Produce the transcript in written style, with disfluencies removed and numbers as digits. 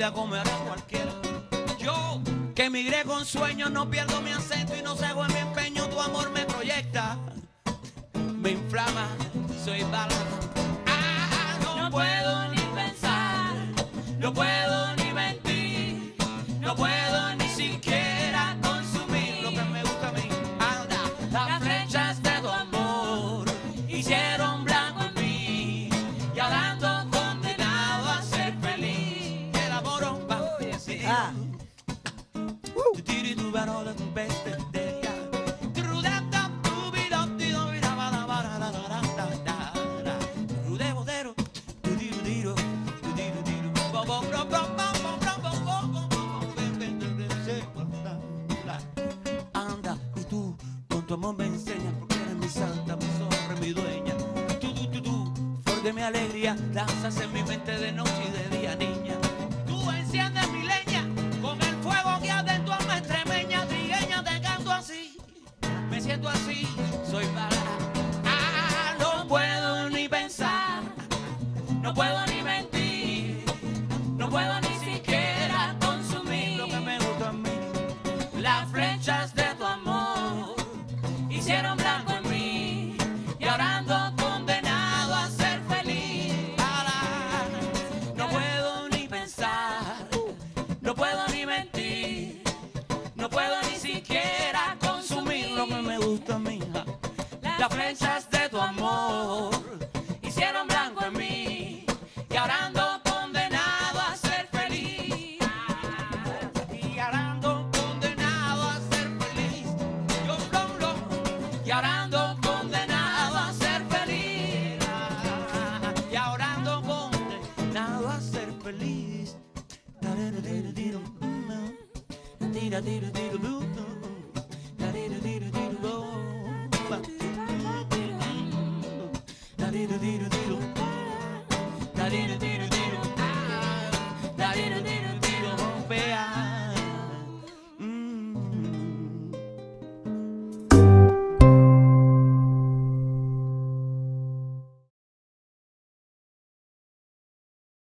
vida como hará cualquiera. Yo, que emigré con sueños, no pierdo mi acento y no cedo en mi empeño. Tu amor me proyecta, me inflama, soy bala. No puedo ni pensar, no puedo ni mentir, no puedo ni siquiera consumir lo que me gusta a mí. Anda, las flechas de tu amor hicieron blanco en mí y ahora ando condenado a ser feliz. El amor va a decir. Anda, y tú con tu amor me enseñas porque eres mi santa, mi zorra, mi dueña. Tú, flor de mi alegría, danzas en mi mente de noche y de día, niña. Tú enciendes mi leña con el fuego que adentro me extremeña, trigueña, te canto así, me siento así, soy para. No puedo ni pensar, no puedo ni mentir, no puedo ni siquiera consumir lo que me gusta a mí. Las flechas de tu amor hicieron blanco en mí y ahora ando condenado a ser feliz. No puedo ni pensar, no puedo ni mentir, no puedo ni siquiera consumir lo que me gusta a mí. Las flechas de tu amor hicieron blanco en mí y ahora ando condenado a ser feliz. Y ahora ando condenado a ser feliz. Y ahora ando condenado a ser feliz. Y ahora ando condenado a ser feliz.